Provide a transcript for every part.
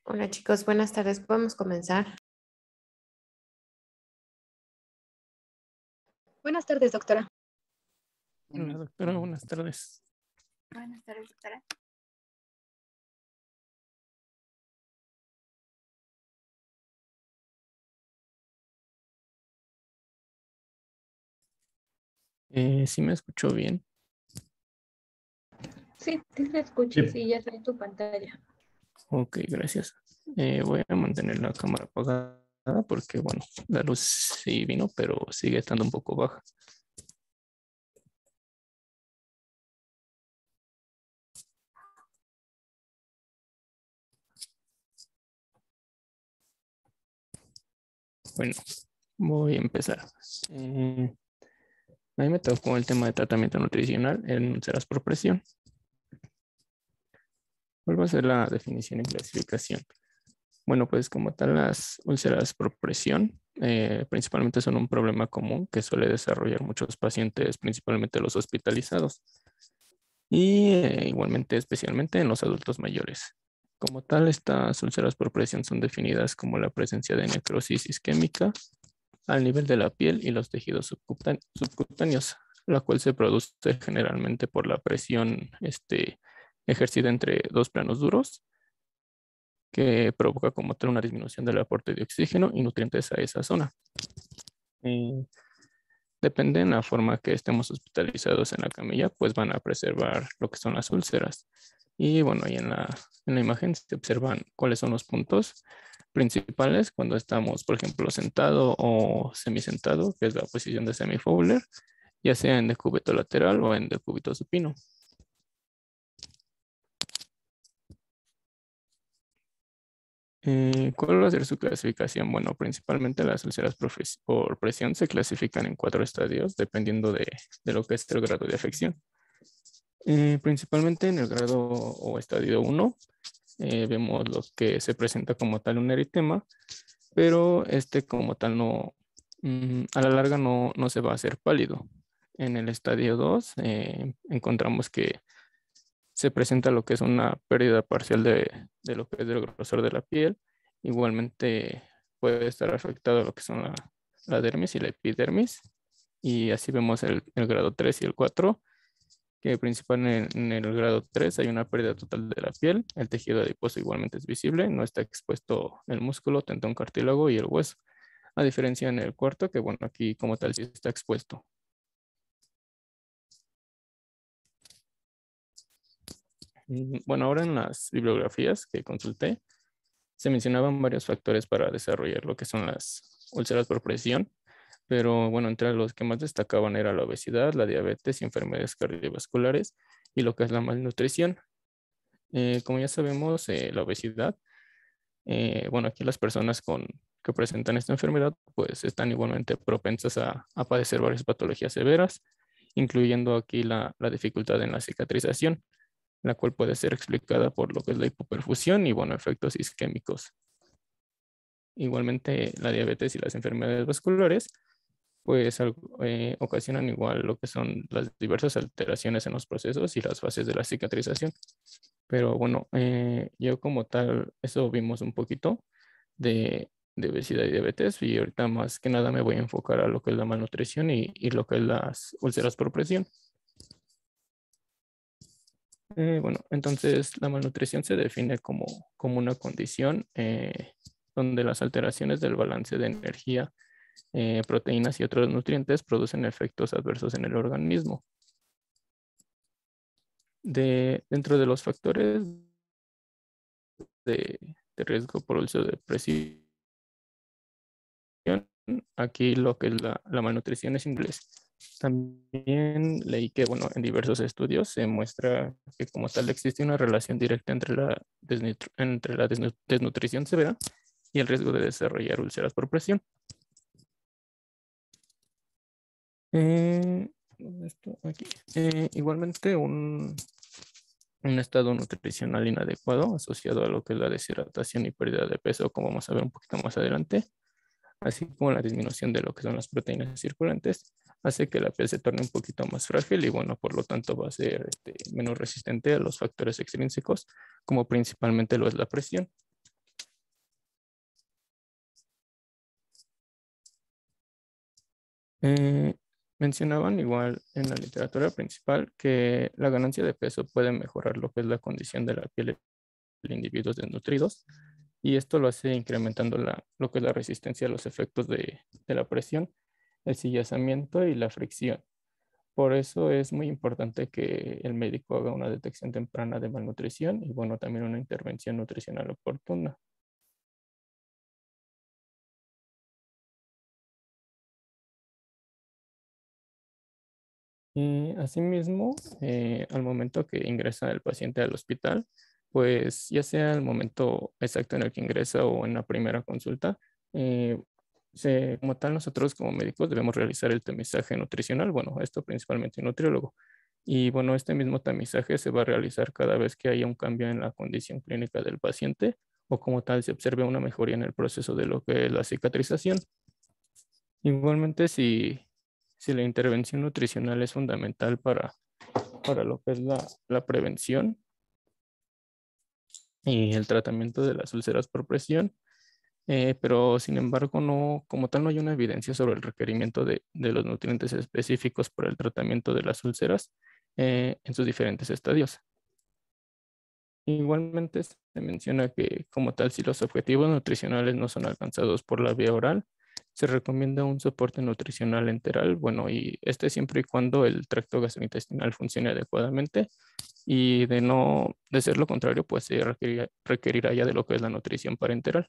Hola chicos, buenas tardes. ¿Podemos comenzar? Buenas tardes, doctora. Hola, doctora, buenas tardes. Buenas tardes, doctora. ¿Sí me escuchó bien? Sí, sí se escucha, sí, ya salió tu pantalla. Ok, gracias. Voy a mantener la cámara apagada porque, bueno, la luz sí vino, pero sigue estando un poco baja. Bueno, voy a empezar. A mí me tocó el tema de tratamiento nutricional en úlceras por presión. ¿Cuál va a ser la definición y clasificación? Bueno, pues como tal, las úlceras por presión principalmente son un problema común que suele desarrollar muchos pacientes, principalmente los hospitalizados, y igualmente especialmente en los adultos mayores. Como tal, estas úlceras por presión son definidas como la presencia de necrosis isquémica al nivel de la piel y los tejidos subcutáneos, la cual se produce generalmente por la presión ejercida entre dos planos duros, que provoca como tal una disminución del aporte de oxígeno y nutrientes a esa zona. Eh, Depende en la forma que estemos hospitalizados en la camilla, pues van a preservar lo que son las úlceras. Y bueno, ahí en la imagen se observan cuáles son los puntos principales cuando estamos, por ejemplo, sentado o semisentado, que es la posición de semi-Fowler, ya sea en decúbito lateral o en decúbito supino. ¿Cuál va a ser su clasificación? Bueno, principalmente las úlceras por presión se clasifican en 4 estadios, dependiendo de lo que es el grado de afección. Principalmente en el grado o estadio 1, vemos lo que se presenta como tal un eritema, pero este como tal no, a la larga no se va a hacer pálido. En el estadio 2 encontramos que se presenta lo que es una pérdida parcial de lo que es del grosor de la piel. Igualmente puede estar afectado lo que son la dermis y la epidermis. Y así vemos el grado 3 y el 4, que principalmente en el grado 3 hay una pérdida total de la piel. El tejido adiposo igualmente es visible, no está expuesto el músculo, tendón, cartílago y el hueso. A diferencia en el cuarto, que bueno, aquí como tal sí está expuesto. Bueno, ahora en las bibliografías que consulté, se mencionaban varios factores para desarrollar lo que son las úlceras por presión, pero bueno, entre los que más destacaban era la obesidad, la diabetes y enfermedades cardiovasculares y lo que es la malnutrición. Como ya sabemos, la obesidad, bueno, aquí las personas que presentan esta enfermedad, pues están igualmente propensas a padecer varias patologías severas, incluyendo aquí la dificultad en la cicatrización, la cual puede ser explicada por lo que es la hipoperfusión y, bueno, efectos isquémicos. Igualmente, la diabetes y las enfermedades vasculares, pues ocasionan igual lo que son las diversas alteraciones en los procesos y las fases de la cicatrización. Pero bueno, yo como tal, eso vimos un poquito de obesidad y diabetes, y ahorita más que nada me voy a enfocar a lo que es la malnutrición y lo que es las úlceras por presión. Bueno, entonces la malnutrición se define como una condición donde las alteraciones del balance de energía, proteínas y otros nutrientes producen efectos adversos en el organismo. Dentro de los factores de riesgo por úlcera de presión, aquí lo que es la malnutrición es inglés. También leí que, bueno, en diversos estudios se muestra que como tal existe una relación directa entre la desnutrición severa y el riesgo de desarrollar úlceras por presión. Aquí. Igualmente, un estado nutricional inadecuado asociado a lo que es la deshidratación y pérdida de peso, como vamos a ver un poquito más adelante, así como la disminución de lo que son las proteínas circulantes, hace que la piel se torne un poquito más frágil y, bueno, por lo tanto va a ser menos resistente a los factores extrínsecos, como principalmente lo es la presión. Eh, Mencionaban igual en la literatura principal que la ganancia de peso puede mejorar lo que es la condición de la piel de individuos desnutridos y esto lo hace incrementando lo que es la resistencia a los efectos de la presión, el sillazamiento y la fricción. Por eso es muy importante que el médico haga una detección temprana de malnutrición y bueno, también una intervención nutricional oportuna. Y asimismo, al momento que ingresa el paciente al hospital, pues ya sea el momento exacto en el que ingresa o en la primera consulta, eh, como tal nosotros como médicos debemos realizar el tamizaje nutricional, bueno, esto principalmente un nutriólogo. Y bueno, este mismo tamizaje se va a realizar cada vez que haya un cambio en la condición clínica del paciente o como tal se observe una mejoría en el proceso de lo que es la cicatrización. Igualmente, si la intervención nutricional es fundamental para lo que es la prevención y el tratamiento de las úlceras por presión, pero sin embargo, no, como tal, no hay una evidencia sobre el requerimiento de los nutrientes específicos para el tratamiento de las úlceras en sus diferentes estadios. Igualmente se menciona que como tal, si los objetivos nutricionales no son alcanzados por la vía oral, se recomienda un soporte nutricional enteral, bueno, y este siempre y cuando el tracto gastrointestinal funcione adecuadamente y de ser lo contrario, pues se requerirá ya de lo que es la nutrición parenteral.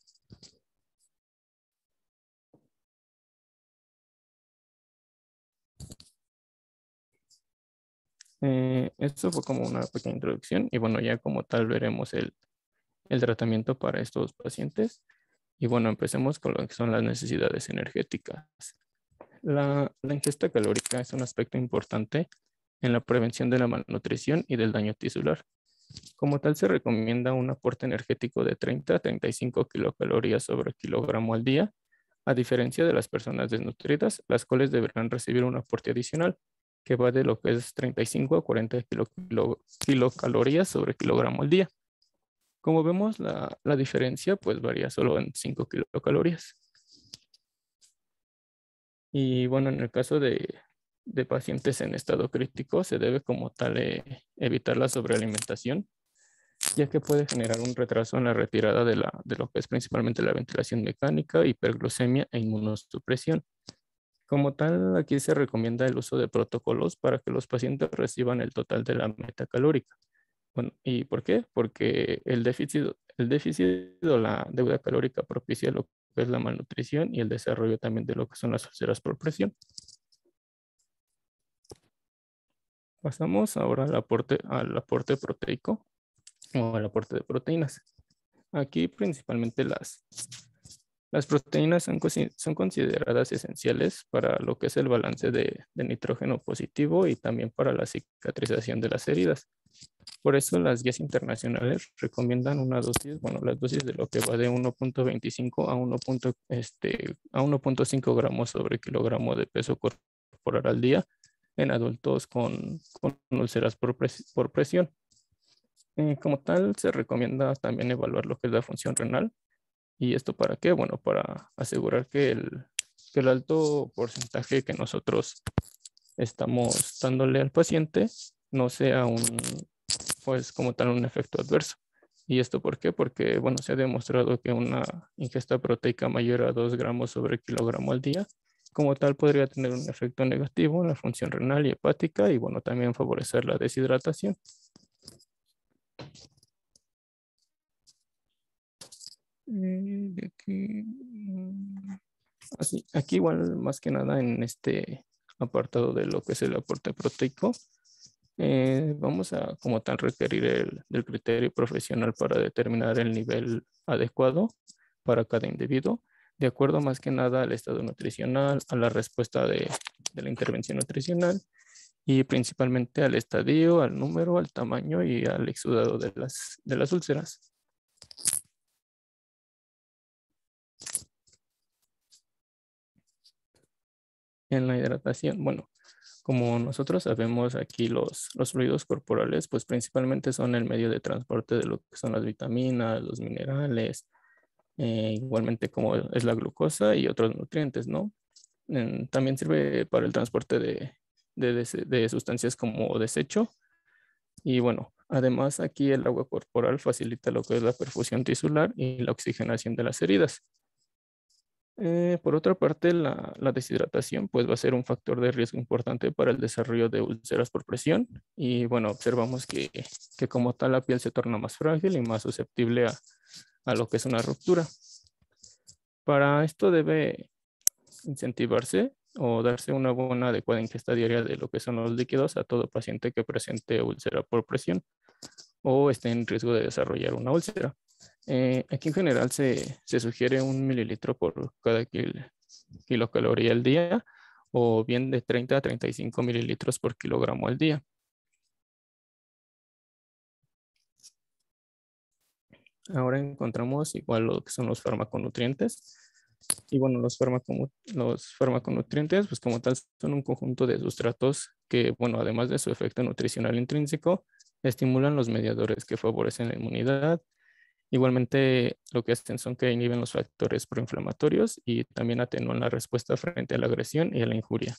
Esto fue como una pequeña introducción y bueno, ya como tal veremos el tratamiento para estos pacientes. Y bueno, empecemos con lo que son las necesidades energéticas. La ingesta calórica es un aspecto importante en la prevención de la malnutrición y del daño tisular. Como tal, se recomienda un aporte energético de 30 a 35 kilocalorías sobre kilogramo al día, a diferencia de las personas desnutridas, las cuales deberán recibir un aporte adicional que va de lo que es 35 a 40 kilocalorías sobre kilogramo al día. Como vemos, la diferencia pues varía solo en 5 kilocalorías. Y bueno, en el caso de pacientes en estado crítico, se debe como tal evitar la sobrealimentación, ya que puede generar un retraso en la retirada de lo que es principalmente la ventilación mecánica, hiperglucemia e inmunosupresión. Como tal, aquí se recomienda el uso de protocolos para que los pacientes reciban el total de la meta calórica. Bueno, ¿y por qué? Porque el déficit o la deuda calórica propicia lo que es la malnutrición y el desarrollo también de lo que son las úlceras por presión. Pasamos ahora al aporte proteico o al aporte de proteínas. Aquí principalmente las proteínas son consideradas esenciales para lo que es el balance de nitrógeno positivo y también para la cicatrización de las heridas. Por eso las guías internacionales recomiendan una dosis, bueno, las dosis de lo que va de 1.25 a 1.5 gramos sobre kilogramo de peso corporal al día en adultos con úlceras por presión. Como tal, se recomienda también evaluar lo que es la función renal. ¿Y esto para qué? Bueno, para asegurar que el alto porcentaje que nosotros estamos dándole al paciente no sea pues como tal un efecto adverso. ¿Y esto por qué? Porque, bueno, se ha demostrado que una ingesta proteica mayor a 2 gramos sobre kilogramo al día, como tal, podría tener un efecto negativo en la función renal y hepática y, bueno, también favorecer la deshidratación. De aquí, aquí igual más que nada en este apartado de lo que es el aporte proteico, vamos a como tal requerir del criterio profesional para determinar el nivel adecuado para cada individuo, de acuerdo más que nada al estado nutricional, a la respuesta de la intervención nutricional y principalmente al estadio, al número, al tamaño y al exudado de las úlceras. En la hidratación, bueno, como nosotros sabemos aquí los fluidos corporales, pues principalmente son el medio de transporte de lo que son las vitaminas, los minerales, igualmente como es la glucosa y otros nutrientes, ¿no? También sirve para el transporte de sustancias como desecho. Y bueno, además aquí el agua corporal facilita lo que es la perfusión tisular y la oxigenación de las heridas. Por otra parte, la deshidratación pues va a ser un factor de riesgo importante para el desarrollo de úlceras por presión. Y bueno, observamos que como tal la piel se torna más frágil y más susceptible a lo que es una ruptura. Para esto debe incentivarse o darse una buena adecuada ingesta diaria de lo que son los líquidos a todo paciente que presente úlcera por presión o esté en riesgo de desarrollar una úlcera. Aquí en general se sugiere 1 mililitro por cada kilocaloría al día o bien de 30 a 35 mililitros por kilogramo al día. Ahora encontramos igual lo que son los farmaconutrientes. Y bueno, los farmaconutrientes, pues como tal, son un conjunto de sustratos que, bueno, además de su efecto nutricional intrínseco, estimulan los mediadores que favorecen la inmunidad. Igualmente, lo que hacen son que inhiben los factores proinflamatorios y también atenúan la respuesta frente a la agresión y a la injuria.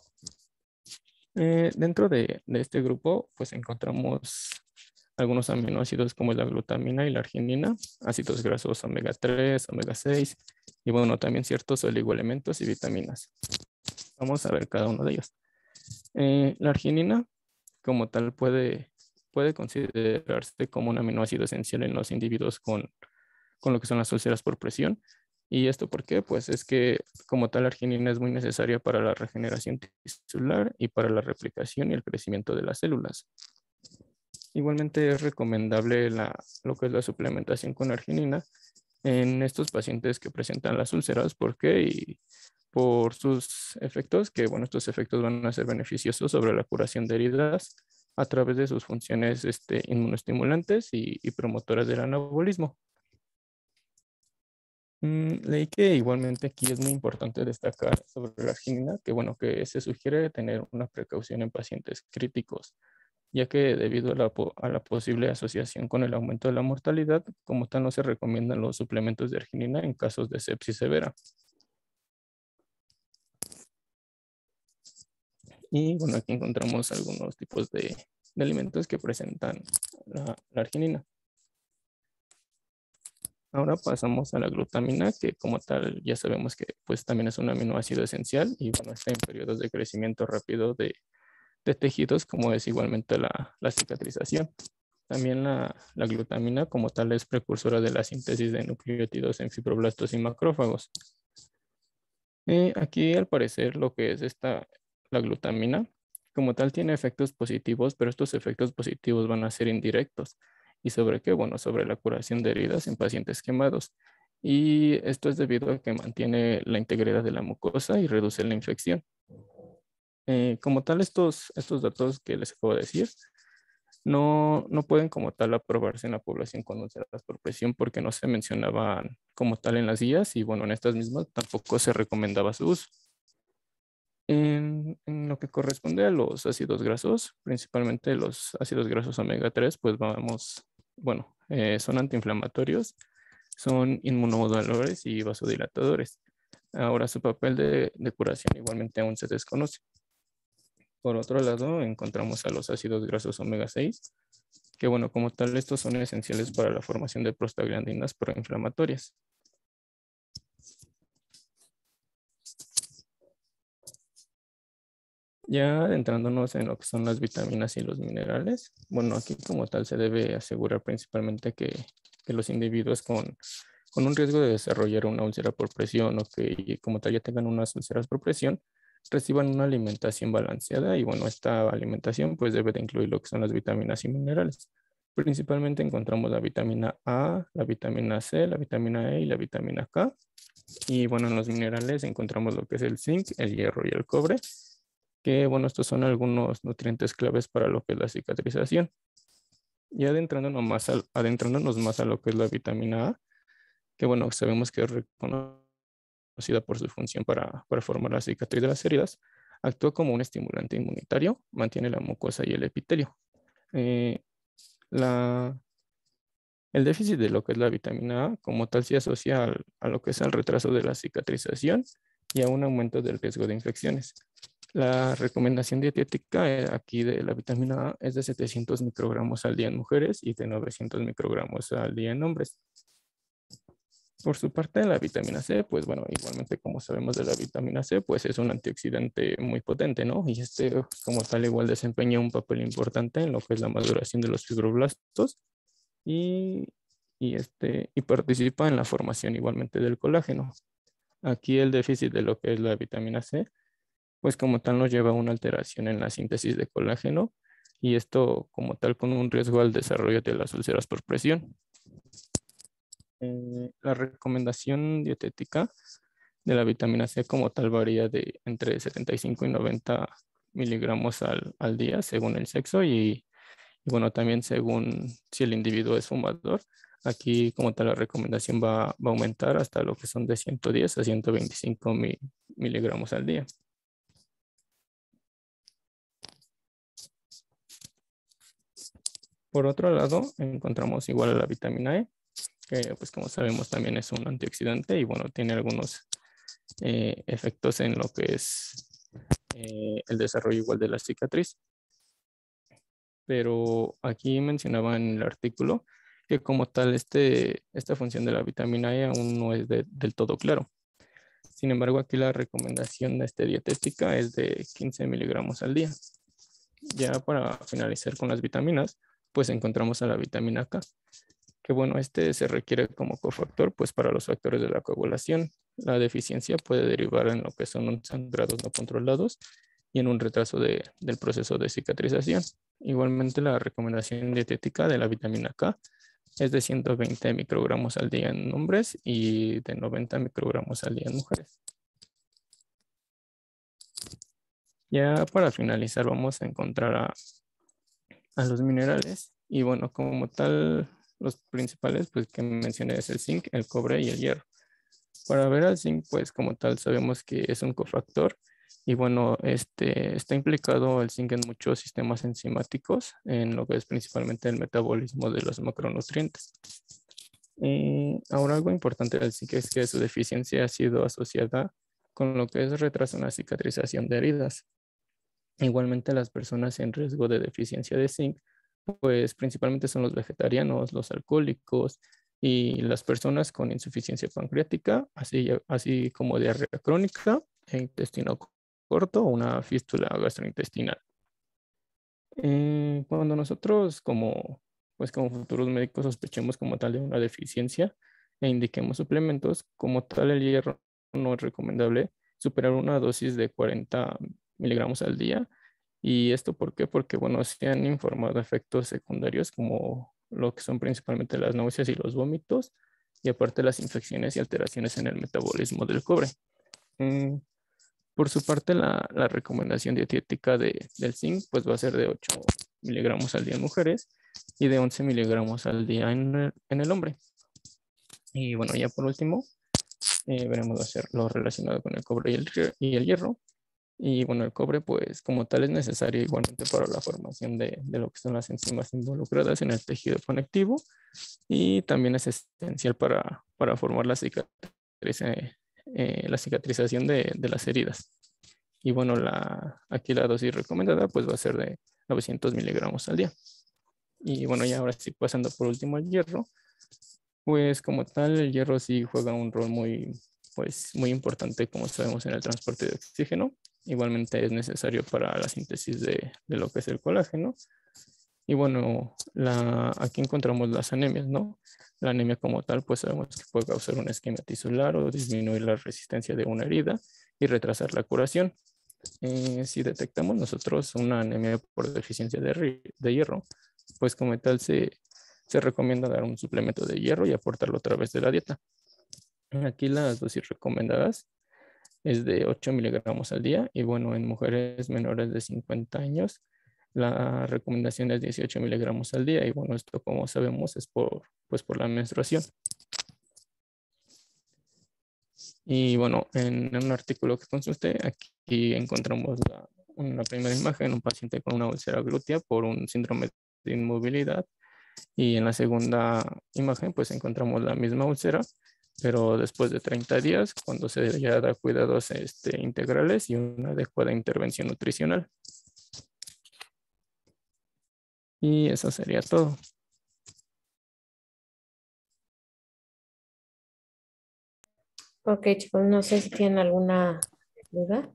Dentro de este grupo, pues encontramos algunos aminoácidos como la glutamina y la arginina, ácidos grasos omega 3, omega 6 y bueno, también ciertos oligoelementos y vitaminas. Vamos a ver cada uno de ellos. La arginina como tal puede considerarse como un aminoácido esencial en los individuos con lo que son las úlceras por presión. ¿Y esto por qué? Pues es que como tal la arginina es muy necesaria para la regeneración tisular y para la replicación y el crecimiento de las células. Igualmente es recomendable lo que es la suplementación con arginina en estos pacientes que presentan las úlceras. ¿Por qué? Y por sus efectos, que bueno, estos efectos van a ser beneficiosos sobre la curación de heridas a través de sus funciones inmunoestimulantes y promotoras del anabolismo. Leí que igualmente aquí es muy importante destacar sobre la arginina, que bueno, que se sugiere tener una precaución en pacientes críticos, ya que debido a la posible asociación con el aumento de la mortalidad, como tal no se recomiendan los suplementos de arginina en casos de sepsis severa. Y bueno, aquí encontramos algunos tipos de alimentos que presentan la arginina. Ahora pasamos a la glutamina, que como tal ya sabemos que pues también es un aminoácido esencial y bueno, está en periodos de crecimiento rápido de tejidos, como es igualmente la cicatrización. También la glutamina como tal es precursora de la síntesis de nucleótidos en fibroblastos y macrófagos. Aquí al parecer lo que es la glutamina como tal tiene efectos positivos, pero estos efectos positivos van a ser indirectos. ¿Y sobre qué? Bueno, sobre la curación de heridas en pacientes quemados. Y esto es debido a que mantiene la integridad de la mucosa y reduce la infección. Como tal, estos datos que les acabo de decir no pueden como tal aprobarse en la población con úlceras por presión porque no se mencionaban como tal en las guías y bueno, en estas mismas tampoco se recomendaba su uso. En lo que corresponde a los ácidos grasos, principalmente los ácidos grasos omega 3, pues son antiinflamatorios, son inmunomoduladores y vasodilatadores. Ahora su papel de curación igualmente aún se desconoce. Por otro lado, encontramos a los ácidos grasos omega 6, que bueno, como tal, estos son esenciales para la formación de prostaglandinas proinflamatorias. Ya adentrándonos en lo que son las vitaminas y los minerales, bueno, aquí como tal se debe asegurar principalmente que los individuos con un riesgo de desarrollar una úlcera por presión o que como tal ya tengan unas úlceras por presión, reciban una alimentación balanceada y bueno, esta alimentación pues debe de incluir lo que son las vitaminas y minerales. Principalmente encontramos la vitamina A, la vitamina C, la vitamina E y la vitamina K. Y bueno, en los minerales encontramos lo que es el zinc, el hierro y el cobre, que bueno, estos son algunos nutrientes claves para lo que es la cicatrización. Y adentrándonos más a lo que es la vitamina A, que bueno, sabemos que es reconocida por su función para formar la cicatriz de las heridas, actúa como un estimulante inmunitario, mantiene la mucosa y el epitelio. El déficit de lo que es la vitamina A como tal se asocia a lo que es el retraso de la cicatrización y a un aumento del riesgo de infecciones. La recomendación dietética aquí de la vitamina A es de 700 microgramos al día en mujeres y de 900 microgramos al día en hombres. Por su parte, la vitamina C, pues bueno, igualmente como sabemos de la vitamina C, pues es un antioxidante muy potente, ¿no? Y como tal igual desempeña un papel importante en lo que es la maduración de los fibroblastos y, y participa en la formación igualmente del colágeno. Aquí el déficit de lo que es la vitamina C, pues como tal nos lleva a una alteración en la síntesis de colágeno y esto como tal con un riesgo al desarrollo de las úlceras por presión. La recomendación dietética de la vitamina C como tal varía de entre 75 y 90 miligramos al día según el sexo y bueno, también según si el individuo es fumador. Aquí como tal la recomendación va a aumentar hasta lo que son de 110 a 125 miligramos al día. Por otro lado, encontramos igual a la vitamina E, que pues como sabemos también es un antioxidante y bueno, tiene algunos efectos en lo que es el desarrollo igual de la cicatriz. Pero aquí mencionaba en el artículo que como tal esta función de la vitamina E aún no es del todo claro. Sin embargo, aquí la recomendación dietética es de 15 miligramos al día. Ya para finalizar con las vitaminas, pues encontramos a la vitamina K, que bueno, se requiere como cofactor pues para los factores de la coagulación. La deficiencia puede derivar en lo que son unos sangrados no controlados y en un retraso del proceso de cicatrización. Igualmente la recomendación dietética de la vitamina K es de 120 microgramos al día en hombres y de 90 microgramos al día en mujeres. Ya para finalizar vamos a encontrar a los minerales y bueno, como tal, los principales pues que mencioné es el zinc, el cobre y el hierro. Para ver al zinc, pues como tal sabemos que es un cofactor y bueno, está implicado el zinc en muchos sistemas enzimáticos, en lo que es principalmente el metabolismo de los macronutrientes. Ahora algo importante del zinc es que su deficiencia ha sido asociada con lo que es retraso en la cicatrización de heridas. Igualmente las personas en riesgo de deficiencia de zinc, pues principalmente son los vegetarianos, los alcohólicos y las personas con insuficiencia pancreática, así como diarrea crónica, intestino corto o una fístula gastrointestinal. Cuando nosotros pues como futuros médicos sospechemos como tal de una deficiencia e indiquemos suplementos, como tal el hierro no es recomendable superar una dosis de 40 miligramos al día. ¿Y esto por qué? Porque, bueno, se han informado efectos secundarios como lo que son principalmente las náuseas y los vómitos, y aparte las infecciones y alteraciones en el metabolismo del cobre. Por su parte, la recomendación dietética del zinc pues va a ser de 8 miligramos al día en mujeres y de 11 miligramos al día en el hombre. Y bueno, ya por último, veremos hacer lo relacionado con el cobre y el hierro. Y bueno, el cobre pues como tal es necesario igualmente para la formación de lo que son las enzimas involucradas en el tejido conectivo y también es esencial para formar la cicatrización de las heridas. Y bueno, aquí la dosis recomendada pues va a ser de 900 miligramos al día. Y bueno, ya ahora sí pasando por último al hierro, pues como tal el hierro sí juega un rol muy importante como sabemos en el transporte de oxígeno. Igualmente es necesario para la síntesis de lo que es el colágeno. Y bueno, aquí encontramos las anemias, ¿no? La anemia como tal, pues sabemos que puede causar una isquemia tisular o disminuir la resistencia de una herida y retrasar la curación. Si detectamos nosotros una anemia por deficiencia de hierro, pues como tal se recomienda dar un suplemento de hierro y aportarlo a través de la dieta. Aquí las dosis recomendadas es de 8 miligramos al día y bueno, en mujeres menores de 50 años la recomendación es 18 miligramos al día y bueno, esto como sabemos es por la menstruación. Y bueno, en un artículo que consulté, aquí encontramos una primera imagen, un paciente con una úlcera glútea por un síndrome de inmovilidad. Y en la segunda imagen, pues encontramos la misma úlcera, pero después de 30 días, cuando se ya da cuidados integrales y una adecuada intervención nutricional. Y eso sería todo. Ok, chicos, no sé si tienen alguna duda.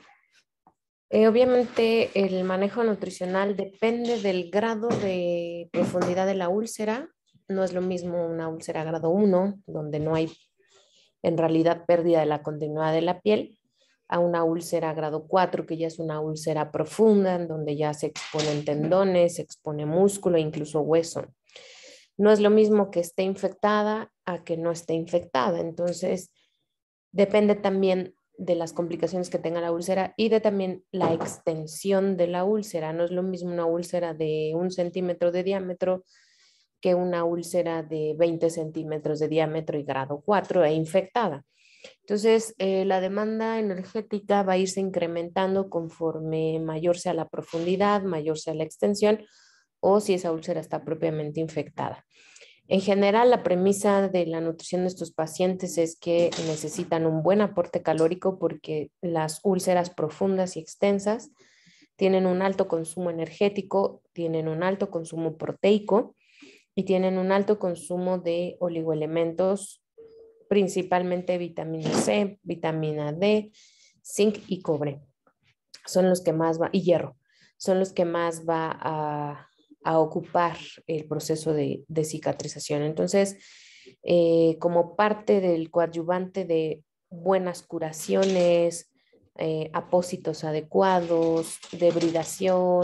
Obviamente el manejo nutricional depende del grado de profundidad de la úlcera. No es lo mismo una úlcera grado 1, donde no hay en realidad pérdida de la continuidad de la piel, a una úlcera grado 4, que ya es una úlcera profunda, en donde ya se exponen tendones, se expone músculo e incluso hueso. No es lo mismo que esté infectada a que no esté infectada. Entonces, depende también de las complicaciones que tenga la úlcera y de también la extensión de la úlcera. No es lo mismo una úlcera de 1 centímetro de diámetro que una úlcera de 20 centímetros de diámetro y grado 4 e infectada. Entonces, la demanda energética va a irse incrementando conforme mayor sea la profundidad, mayor sea la extensión o si esa úlcera está propiamente infectada. En general, la premisa de la nutrición de estos pacientes es que necesitan un buen aporte calórico porque las úlceras profundas y extensas tienen un alto consumo energético, tienen un alto consumo proteico y tienen un alto consumo de oligoelementos, principalmente vitamina C, vitamina D, zinc y cobre. Son los que más va, y hierro, son los que más va a ocupar el proceso de cicatrización. Entonces, como parte del coadyuvante de buenas curaciones, apósitos adecuados, debridación,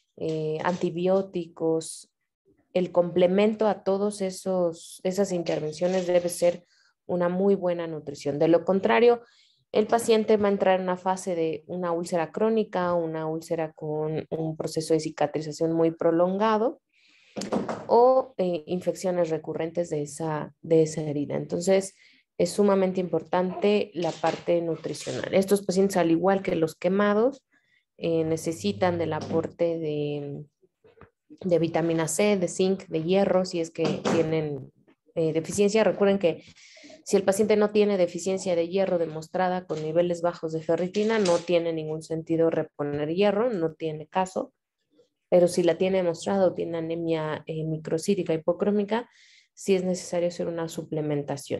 antibióticos, el complemento a todos esas intervenciones debe ser una muy buena nutrición. De lo contrario, el paciente va a entrar en una fase de una úlcera crónica, una úlcera con un proceso de cicatrización muy prolongado o infecciones recurrentes de esa herida. Entonces, es sumamente importante la parte nutricional. Estos pacientes, al igual que los quemados, necesitan del aporte de vitamina C, de zinc, de hierro, si es que tienen deficiencia. Recuerden que si el paciente no tiene deficiencia de hierro demostrada con niveles bajos de ferritina, no tiene ningún sentido reponer hierro, no tiene caso. Pero si la tiene demostrado, tiene anemia microcítica hipocrómica, sí es necesario hacer una suplementación.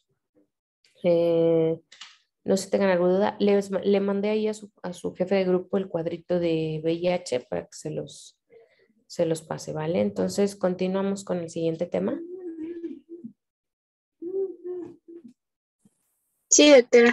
No sé si tengan alguna duda. Le mandé ahí a su jefe de grupo el cuadrito de VIH para que se los pase, ¿vale? Entonces, continuamos con el siguiente tema. Sí, doctora.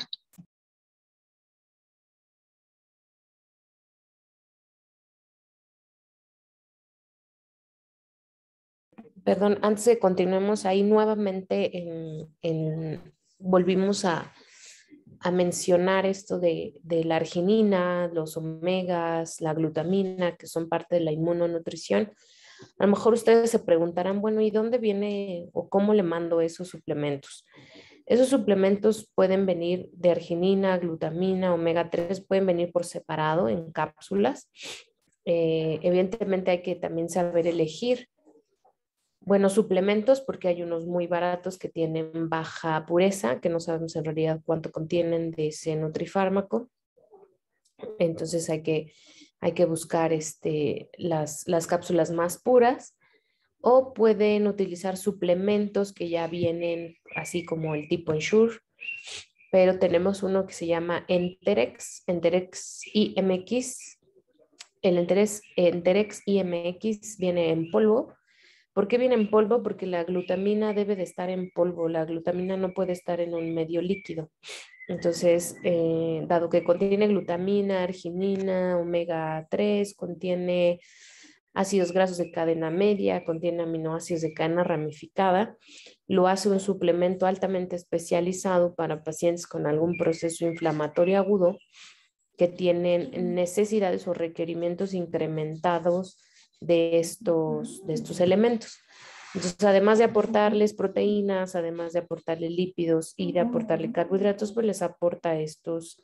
Perdón, antes de continuemos ahí nuevamente, volvimos a mencionar esto de la arginina, los omegas, la glutamina, que son parte de la inmunonutrición. A lo mejor ustedes se preguntarán, bueno, ¿y dónde viene o cómo le mando esos suplementos? Esos suplementos pueden venir de arginina, glutamina, omega 3, pueden venir por separado en cápsulas. Evidentemente hay que también saber elegir buenos suplementos porque hay unos muy baratos que tienen baja pureza, que no sabemos en realidad cuánto contienen de ese nutrifármaco. Entonces hay que buscar las cápsulas más puras o pueden utilizar suplementos que ya vienen así como el tipo Ensure, pero tenemos uno que se llama Enterex IMX. El Enterex IMX viene en polvo. ¿Por qué viene en polvo? Porque la glutamina debe de estar en polvo. La glutamina no puede estar en un medio líquido. Entonces, dado que contiene glutamina, arginina, omega 3, contiene ácidos grasos de cadena media, contiene aminoácidos de cadena ramificada, lo hace un suplemento altamente especializado para pacientes con algún proceso inflamatorio agudo que tienen necesidades o requerimientos incrementados de estos elementos. Entonces, además de aportarles proteínas, además de aportarles lípidos y de aportarle carbohidratos, pues les aporta estos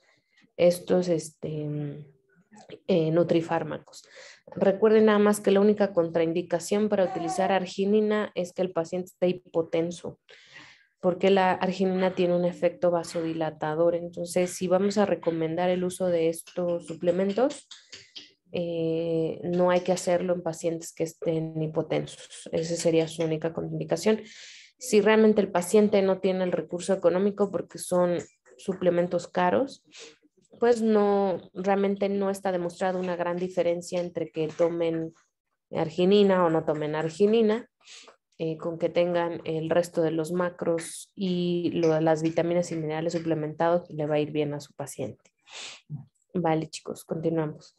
nutrifármacos. Recuerden nada más que la única contraindicación para utilizar arginina es que el paciente esté hipotenso. porque la arginina tiene un efecto vasodilatador. Entonces, si vamos a recomendar el uso de estos suplementos, no hay que hacerlo en pacientes que estén hipotensos. Esa sería su única contraindicación. Si realmente el paciente no tiene el recurso económico porque son suplementos caros, pues no, realmente no está demostrada una gran diferencia entre que tomen arginina o no tomen arginina. Con que tengan el resto de los macros y las vitaminas y minerales suplementados, le va a ir bien a su paciente. Vale, chicos, continuamos.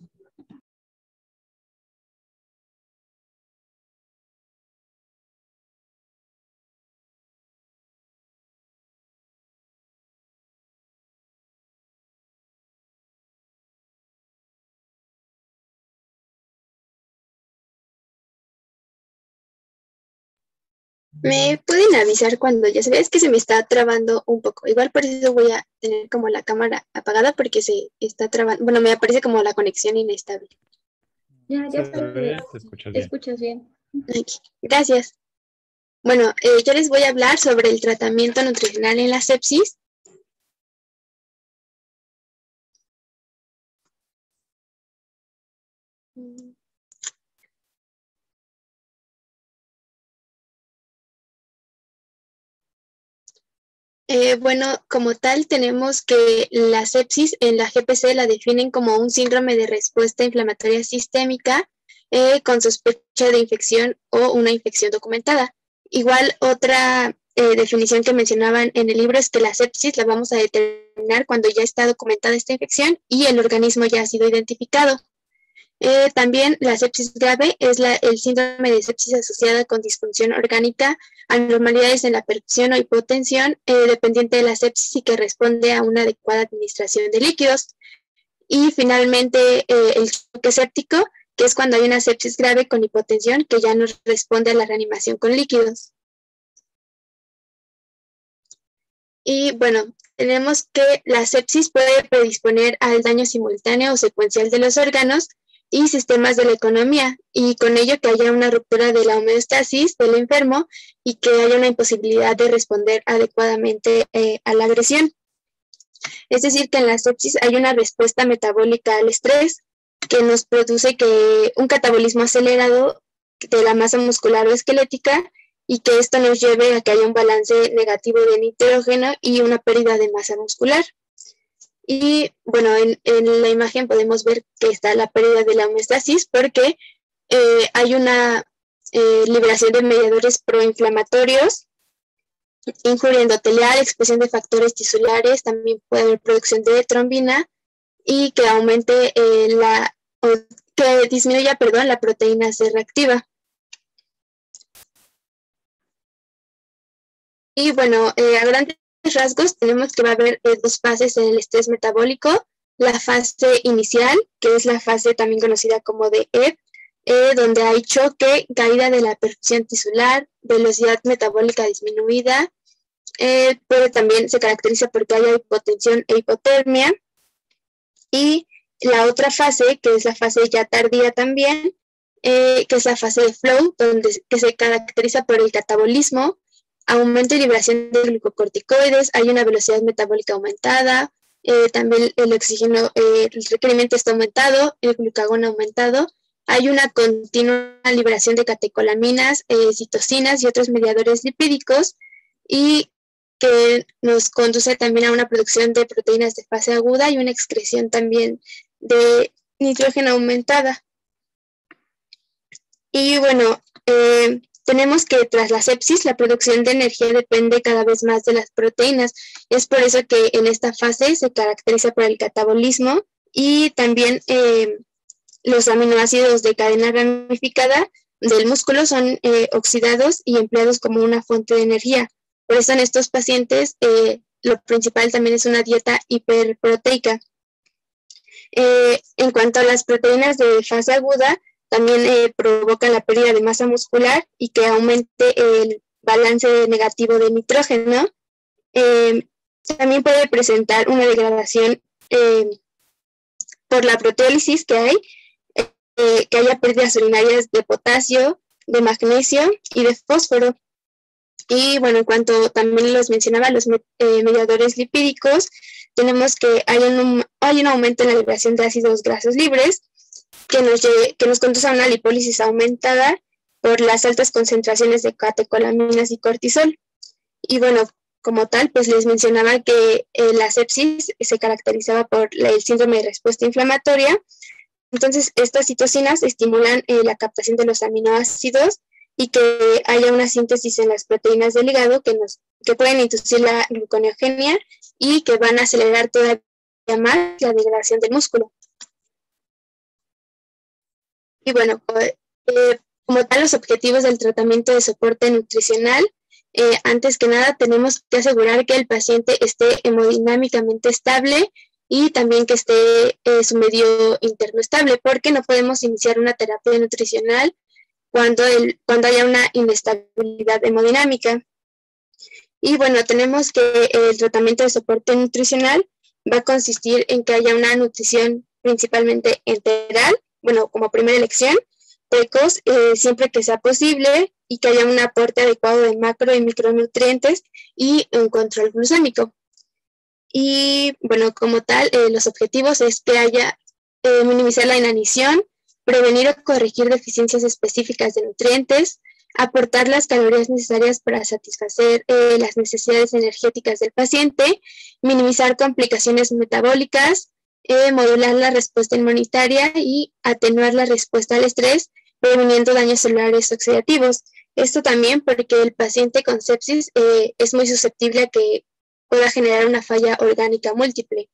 ¿Me pueden avisar cuando ya se ve? Es que se me está trabando un poco. Igual por eso voy a tener como la cámara apagada porque se está trabando. Bueno, me aparece como la conexión inestable. Ya está bien. Te escuchas ¿Te bien. escuchas bien? Aquí. Gracias. Bueno, yo les voy a hablar sobre el tratamiento nutricional en la sepsis. Bueno, como tal, tenemos que la sepsis en la GPC la definen como un síndrome de respuesta inflamatoria sistémica con sospecha de infección o una infección documentada. Igual, otra definición que mencionaban en el libro es que la sepsis la vamos a determinar cuando ya está documentada esta infección y el organismo ya ha sido identificado. También la sepsis grave es el síndrome de sepsis asociada con disfunción orgánica, anormalidades en la perfusión o hipotensión, dependiente de la sepsis y que responde a una adecuada administración de líquidos. Y finalmente el choque séptico, que es cuando hay una sepsis grave con hipotensión que ya no responde a la reanimación con líquidos. Y bueno, tenemos que la sepsis puede predisponer al daño simultáneo o secuencial de los órganos y sistemas de la economía, y con ello que haya una ruptura de la homeostasis del enfermo y que haya una imposibilidad de responder adecuadamente a la agresión. Es decir, que en la sepsis hay una respuesta metabólica al estrés que nos produce un catabolismo acelerado de la masa muscular o esquelética y que esto nos lleve a que haya un balance negativo de nitrógeno y una pérdida de masa muscular. Y bueno, en la imagen podemos ver que está la pérdida de la homeostasis porque hay una liberación de mediadores proinflamatorios, injuria endotelial, expresión de factores tisulares, también puede haber producción de trombina y que aumente que disminuya, la proteína C reactiva. Y bueno, a grandes rasgos tenemos que va a haber dos fases en el estrés metabólico. La fase inicial, que es la fase también conocida como de EB, donde hay choque, caída de la perfusión tisular, velocidad metabólica disminuida, pero también se caracteriza porque haya hipotensión e hipotermia. Y la otra fase, que es la fase ya tardía también, que es la fase de flow, que se caracteriza por el catabolismo, aumento y liberación de glucocorticoides, hay una velocidad metabólica aumentada, también el oxígeno, el requerimiento está aumentado, el glucagón aumentado, hay una continua liberación de catecolaminas, citocinas y otros mediadores lipídicos, y que nos conduce también a una producción de proteínas de fase aguda y una excreción también de nitrógeno aumentada. Y bueno, tenemos que tras la sepsis la producción de energía depende cada vez más de las proteínas. Es por eso que en esta fase se caracteriza por el catabolismo y también los aminoácidos de cadena ramificada del músculo son oxidados y empleados como una fuente de energía. Por eso en estos pacientes lo principal también es una dieta hiperproteica. En cuanto a las proteínas de fase aguda, también provoca la pérdida de masa muscular y que aumente el balance negativo de nitrógeno. También puede presentar una degradación por la proteólisis que hay, que haya pérdidas urinarias de potasio, de magnesio y de fósforo. Y bueno, en cuanto también los mencionaba, los mediadores lipídicos, tenemos que hay un aumento en la liberación de ácidos grasos libres que nos conduce a una lipólisis aumentada por las altas concentraciones de catecolaminas y cortisol. Y bueno, como tal, pues les mencionaba que la sepsis se caracterizaba por el síndrome de respuesta inflamatoria. Entonces, estas citocinas estimulan la captación de los aminoácidos y que haya una síntesis en las proteínas del hígado que pueden inducir la gluconeogenia y que van a acelerar todavía más la degradación del músculo. Y bueno, como tal, los objetivos del tratamiento de soporte nutricional, antes que nada tenemos que asegurar que el paciente esté hemodinámicamente estable y también que esté su medio interno estable, porque no podemos iniciar una terapia nutricional cuando haya una inestabilidad hemodinámica. Y bueno, tenemos que el tratamiento de soporte nutricional va a consistir en que haya una nutrición principalmente enteral, bueno, como primera elección, precoz, siempre que sea posible, y que haya un aporte adecuado de macro y micronutrientes y un control glucémico. Y bueno, como tal, los objetivos es que haya minimizar la inanición, prevenir o corregir deficiencias específicas de nutrientes, aportar las calorías necesarias para satisfacer las necesidades energéticas del paciente, minimizar complicaciones metabólicas, modular la respuesta inmunitaria y atenuar la respuesta al estrés, previniendo daños celulares oxidativos. Esto también porque el paciente con sepsis es muy susceptible a que pueda generar una falla orgánica múltiple.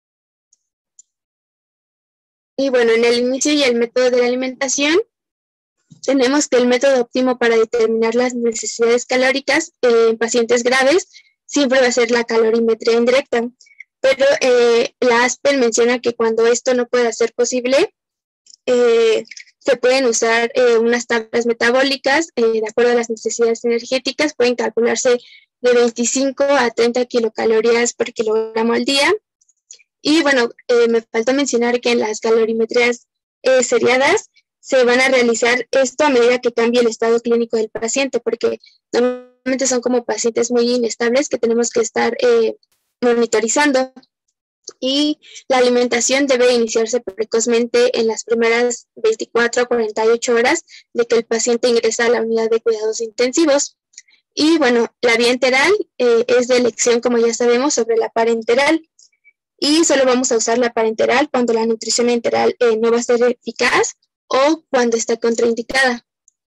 Y bueno, en el inicio y el método de la alimentación, tenemos que el método óptimo para determinar las necesidades calóricas en pacientes graves siempre va a ser la calorimetría indirecta. Pero la ASPEN menciona que cuando esto no pueda ser posible, se pueden usar unas tablas metabólicas de acuerdo a las necesidades energéticas, pueden calcularse de 25 a 30 kilocalorías por kilogramo al día. Y bueno, me faltó mencionar que en las calorimetrías seriadas se van a realizar esto a medida que cambie el estado clínico del paciente, porque normalmente son como pacientes muy inestables que tenemos que estar monitorizando. Y la alimentación debe iniciarse precozmente en las primeras 24 a 48 horas de que el paciente ingresa a la unidad de cuidados intensivos. Y bueno, la vía enteral es de elección, como ya sabemos, sobre la parenteral. Y solo vamos a usar la parenteral cuando la nutrición enteral no va a ser eficaz o cuando está contraindicada.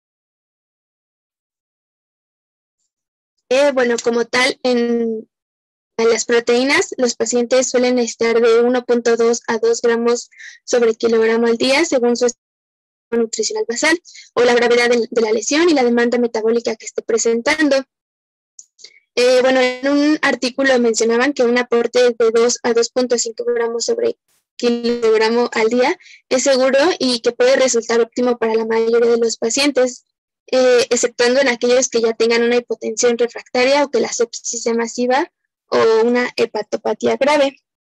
Bueno, como tal, en las proteínas, los pacientes suelen necesitar de 1.2 a 2 gramos sobre kilogramo al día según su estado nutricional basal o la gravedad de la lesión y la demanda metabólica que esté presentando. Bueno, en un artículo mencionaban que un aporte de 2 a 2.5 gramos sobre kilogramo al día es seguro y que puede resultar óptimo para la mayoría de los pacientes, exceptuando en aquellos que ya tengan una hipotensión refractaria o que la sepsis sea masiva o una hepatopatía grave.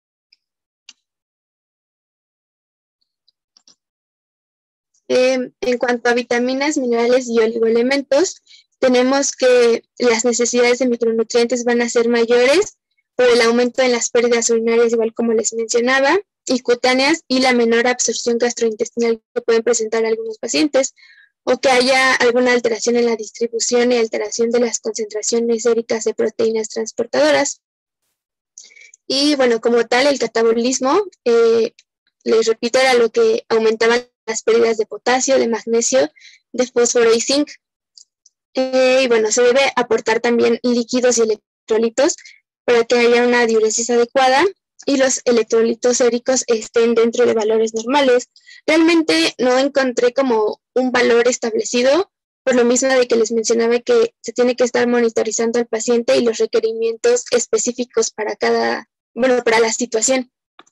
En cuanto a vitaminas, minerales y oligoelementos, tenemos que las necesidades de micronutrientes van a ser mayores por el aumento en las pérdidas urinarias, igual como les mencionaba, y cutáneas, y la menor absorción gastrointestinal que pueden presentar algunos pacientes, o que haya alguna alteración en la distribución y alteración de las concentraciones séricas de proteínas transportadoras. Y bueno, como tal, el catabolismo, les repito, era lo que aumentaban las pérdidas de potasio, de magnesio, de fósforo y zinc. Y bueno, se debe aportar también líquidos y electrolitos para que haya una diuresis adecuada y los electrolitos séricos estén dentro de valores normales. Realmente no encontré como un valor establecido, por lo mismo de que les mencionaba que se tiene que estar monitorizando al paciente y los requerimientos específicos para para la situación.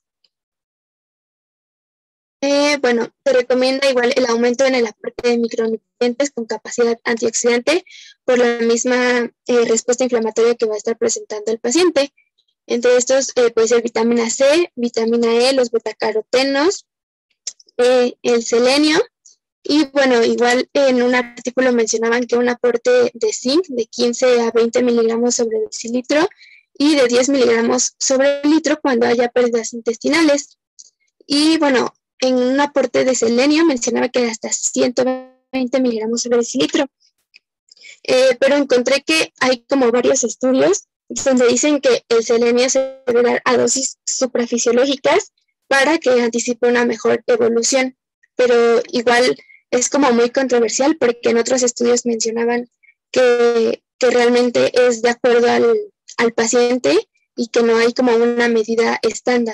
Bueno, se recomienda igual el aumento en el aporte de micronutrientes con capacidad antioxidante por la misma respuesta inflamatoria que va a estar presentando el paciente. Entre estos puede ser vitamina C, vitamina E, los betacarotenos, el selenio Y bueno, igual en un artículo mencionaban que un aporte de zinc de 15 a 20 miligramos sobre decilitro y de 10 miligramos sobre litro cuando haya pérdidas intestinales. Y bueno, en un aporte de selenio mencionaba que hasta 120 miligramos sobre decilitro. Pero encontré que hay como varios estudios donde dicen que el selenio se debe dar a dosis suprafisiológicas para que anticipe una mejor evolución. Pero igual es como muy controversial porque en otros estudios mencionaban que realmente es de acuerdo al paciente y que no hay como una medida estándar.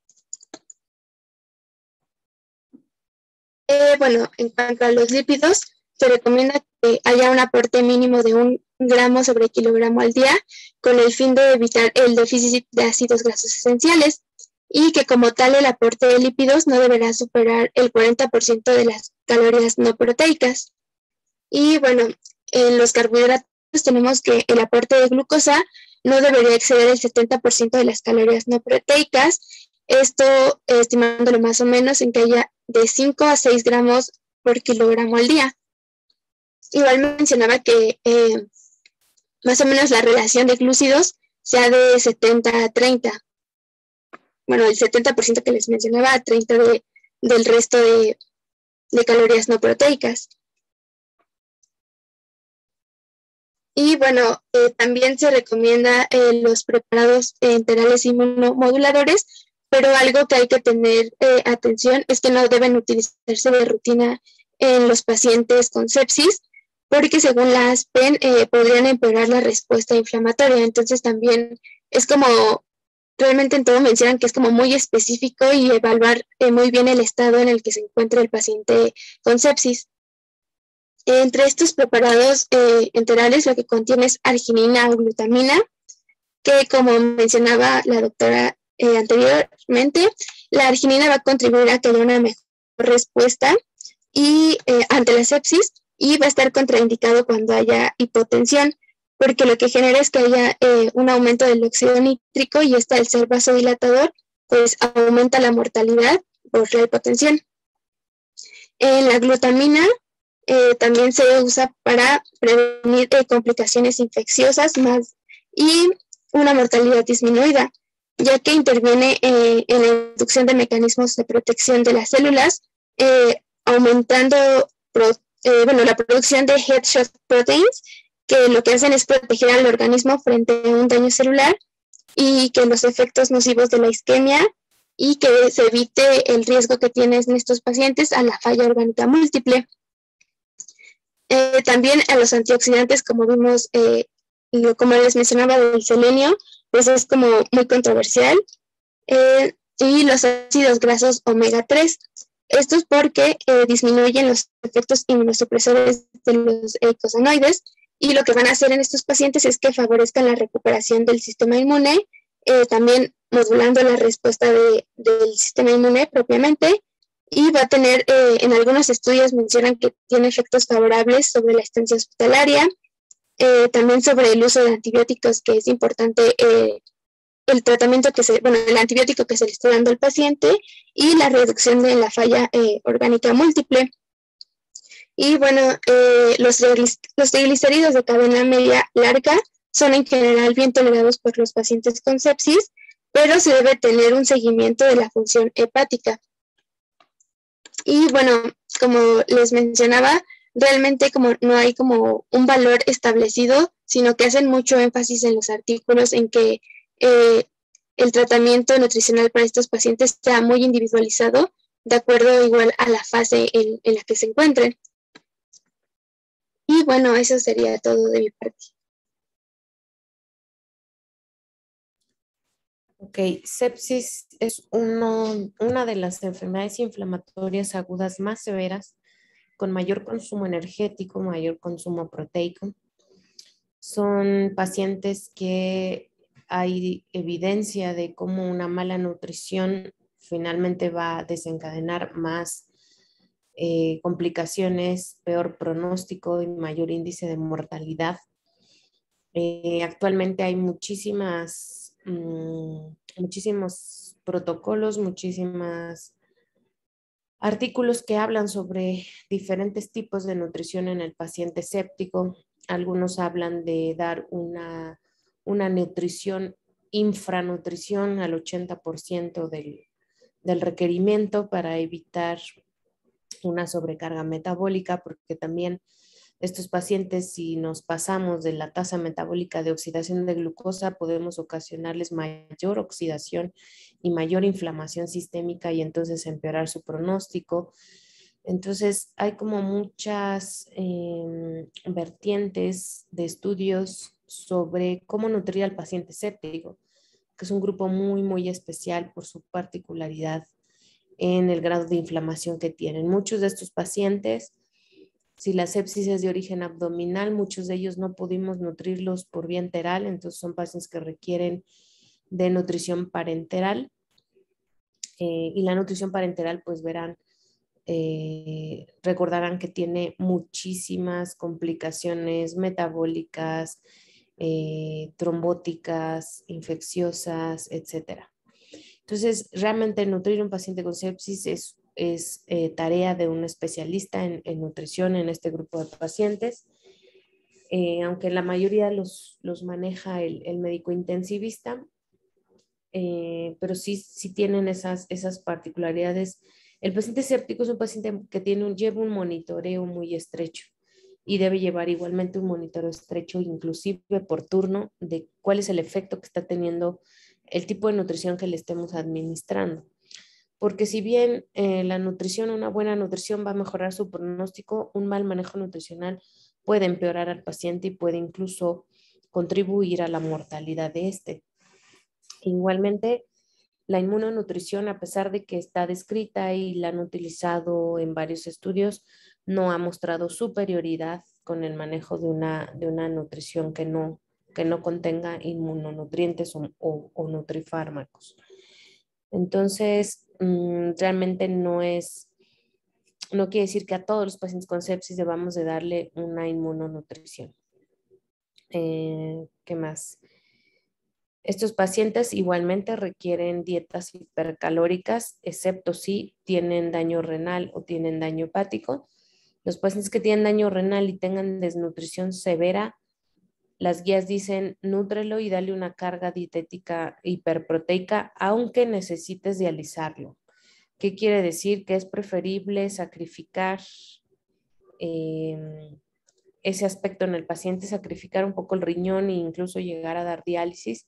Bueno, en cuanto a los lípidos, se recomienda que haya un aporte mínimo de 1 gramo sobre kilogramo al día con el fin de evitar el déficit de ácidos grasos esenciales y que como tal el aporte de lípidos no deberá superar el 40% de las calorías no proteicas. Y bueno, en los carbohidratos tenemos que el aporte de glucosa no debería exceder el 70% de las calorías no proteicas, esto estimándolo más o menos en que haya de 5 a 6 gramos por kilogramo al día. Igual mencionaba que más o menos la relación de glúcidos sea de 70 a 30. Bueno, el 70% que les mencionaba, a 30 del resto de calorías no proteicas. Y bueno, también se recomienda los preparados enterales inmunomoduladores, pero algo que hay que tener atención es que no deben utilizarse de rutina en los pacientes con sepsis, porque según la ASPEN podrían empeorar la respuesta inflamatoria. Entonces también es como, realmente en todo mencionan que es como muy específico y evaluar muy bien el estado en el que se encuentra el paciente con sepsis. Entre estos preparados enterales lo que contiene es arginina o glutamina, que como mencionaba la doctora anteriormente, la arginina va a contribuir a que haya una mejor respuesta y, ante la sepsis, y va a estar contraindicado cuando haya hipotensión, porque lo que genera es que haya un aumento del óxido nítrico y esta, al ser vasodilatador, pues aumenta la mortalidad por la hipotensión. La glutamina también se usa para prevenir complicaciones infecciosas más y una mortalidad disminuida, ya que interviene en la inducción de mecanismos de protección de las células, aumentando la producción de headshot proteins, que lo que hacen es proteger al organismo frente a un daño celular y que los efectos nocivos de la isquemia y que se evite el riesgo que tienen estos pacientes a la falla orgánica múltiple. También a los antioxidantes, como vimos, como les mencionaba del selenio, pues es como muy controversial. Y los ácidos grasos omega 3. Esto es porque disminuyen los efectos inmunosupresores de los eicosanoides y lo que van a hacer en estos pacientes es que favorezcan la recuperación del sistema inmune, también modulando la respuesta del sistema inmune propiamente, y va a tener, en algunos estudios mencionan que tiene efectos favorables sobre la estancia hospitalaria, también sobre el uso de antibióticos, que es importante el tratamiento el antibiótico que se le está dando al paciente y la reducción de la falla orgánica múltiple. Y bueno, los triglicéridos de cadena media larga son en general bien tolerados por los pacientes con sepsis, pero se debe tener un seguimiento de la función hepática. Y bueno, como les mencionaba, realmente como no hay como un valor establecido, sino que hacen mucho énfasis en los artículos en que el tratamiento nutricional para estos pacientes sea muy individualizado, de acuerdo igual a la fase en la que se encuentren. Y bueno, eso sería todo de mi parte. Ok, sepsis es una de las enfermedades inflamatorias agudas más severas, con mayor consumo energético, mayor consumo proteico. Son pacientes que hay evidencia de cómo una mala nutrición finalmente va a desencadenar más complicaciones, peor pronóstico y mayor índice de mortalidad. Actualmente hay muchísimos protocolos, muchísimas artículos que hablan sobre diferentes tipos de nutrición en el paciente séptico. Algunos hablan de dar una nutrición, infranutrición al 80% del requerimiento para evitar una sobrecarga metabólica, porque también estos pacientes, si nos pasamos de la tasa metabólica de oxidación de glucosa, podemos ocasionarles mayor oxidación y mayor inflamación sistémica y entonces empeorar su pronóstico. Entonces, hay como muchas vertientes de estudios sobre cómo nutrir al paciente séptico, que es un grupo muy, muy especial por su particularidad en el grado de inflamación que tienen. Muchos de estos pacientes, si la sepsis es de origen abdominal, muchos de ellos no pudimos nutrirlos por vía enteral, entonces son pacientes que requieren de nutrición parenteral. Y la nutrición parenteral, pues verán, recordarán que tiene muchísimas complicaciones metabólicas, trombóticas, infecciosas, etcétera. Entonces, realmente nutrir a un paciente con sepsis es tarea de un especialista en nutrición en este grupo de pacientes, aunque la mayoría los maneja el médico intensivista, pero sí tienen esas particularidades. El paciente séptico es un paciente que lleva un monitoreo muy estrecho y debe llevar igualmente un monitoreo estrecho, inclusive por turno, de cuál es el efecto que está teniendo el tipo de nutrición que le estemos administrando. Porque si bien la nutrición, una buena nutrición va a mejorar su pronóstico, un mal manejo nutricional puede empeorar al paciente y puede incluso contribuir a la mortalidad de este. Igualmente, la inmunonutrición, a pesar de que está descrita y la han utilizado en varios estudios, no ha mostrado superioridad con el manejo de una nutrición que no contenga inmunonutrientes o nutrifármacos. Entonces, realmente no quiere decir que a todos los pacientes con sepsis debamos de darle una inmunonutrición. ¿Qué más? Estos pacientes igualmente requieren dietas hipercalóricas, excepto si tienen daño renal o tienen daño hepático. Los pacientes que tienen daño renal y tengan desnutrición severa, las guías dicen nútrelo y dale una carga dietética hiperproteica, aunque necesites dializarlo. ¿Qué quiere decir? Que es preferible sacrificar ese aspecto en el paciente, sacrificar un poco el riñón e incluso llegar a dar diálisis,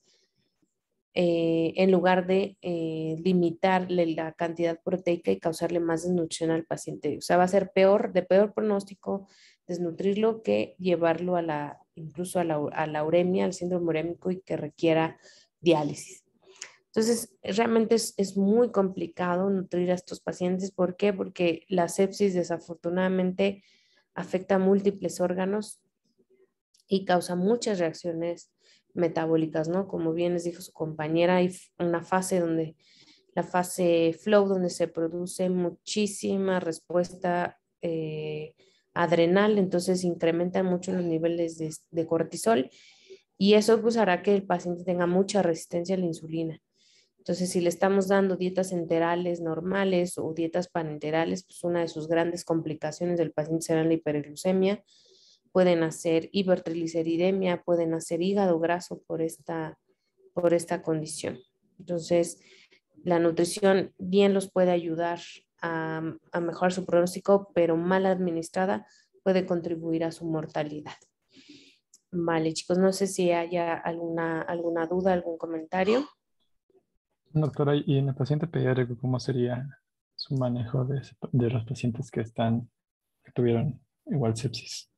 en lugar de limitarle la cantidad proteica y causarle más desnutrición al paciente. O sea, va a ser de peor pronóstico desnutrirlo que llevarlo incluso a la uremia, al síndrome urémico y que requiera diálisis. Entonces, realmente es muy complicado nutrir a estos pacientes. ¿Por qué? Porque la sepsis desafortunadamente afecta a múltiples órganos y causa muchas reacciones metabólicas, ¿no? Como bien les dijo su compañera, hay una fase la fase flow, donde se produce muchísima respuesta adrenal, entonces incrementan mucho los niveles de cortisol y eso pues hará que el paciente tenga mucha resistencia a la insulina. Entonces, si le estamos dando dietas enterales normales o dietas panenterales, pues una de sus grandes complicaciones del paciente será la hiperglucemia. Pueden hacer hipertrigliceridemia, pueden hacer hígado graso por esta condición. Entonces, la nutrición bien los puede ayudar a mejorar su pronóstico, pero mal administrada puede contribuir a su mortalidad. Vale, chicos, no sé si haya alguna duda, algún comentario. Doctora, ¿y en el paciente pediátrico cómo sería su manejo de los pacientes que tuvieron igual sepsis?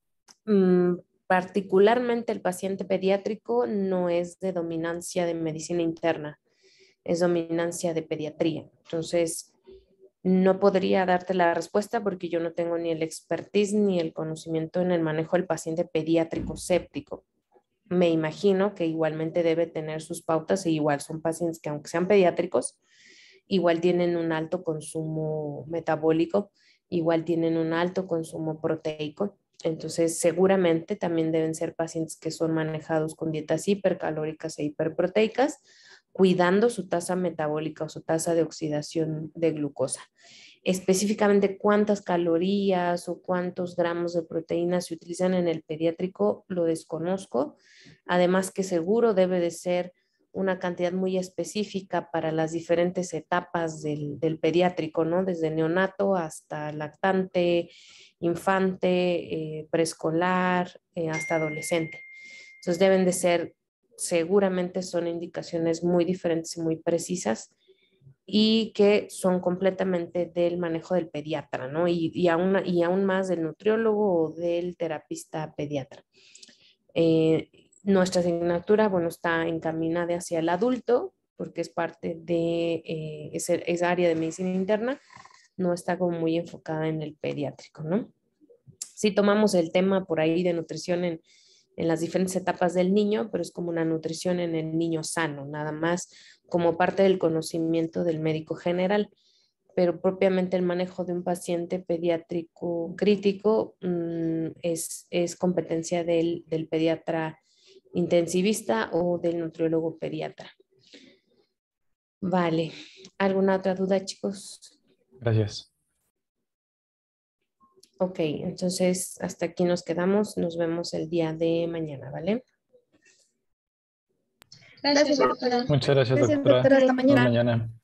Particularmente el paciente pediátrico no es de dominancia de medicina interna, es dominancia de pediatría. Entonces, no podría darte la respuesta porque yo no tengo ni el expertise ni el conocimiento en el manejo del paciente pediátrico séptico. Me imagino que igualmente debe tener sus pautas e igual son pacientes que aunque sean pediátricos, igual tienen un alto consumo metabólico, igual tienen un alto consumo proteico. Entonces, seguramente también deben ser pacientes que son manejados con dietas hipercalóricas e hiperproteicas, cuidando su tasa metabólica o su tasa de oxidación de glucosa. Específicamente cuántas calorías o cuántos gramos de proteína se utilizan en el pediátrico lo desconozco. Además que seguro debe de ser una cantidad muy específica para las diferentes etapas del pediátrico, ¿no? Desde neonato hasta lactante, infante, preescolar, hasta adolescente. Entonces deben de ser, seguramente son indicaciones muy diferentes y muy precisas y que son completamente del manejo del pediatra, ¿no? Y aún más del nutriólogo o del terapista pediatra. Nuestra asignatura, bueno, está encaminada hacia el adulto, porque es parte de esa área de medicina interna, no está como muy enfocada en el pediátrico, ¿no? Sí tomamos el tema por ahí de nutrición en las diferentes etapas del niño, pero es como una nutrición en el niño sano, nada más como parte del conocimiento del médico general, pero propiamente el manejo de un paciente pediátrico crítico es competencia del pediatra intensivista o del nutriólogo pediatra. Vale, ¿alguna otra duda, chicos? Gracias. Ok, entonces hasta aquí nos quedamos. Nos vemos el día de mañana, ¿vale? Gracias, doctora. Muchas gracias, Gracias, doctora. doctora. Hasta Hasta mañana. mañana.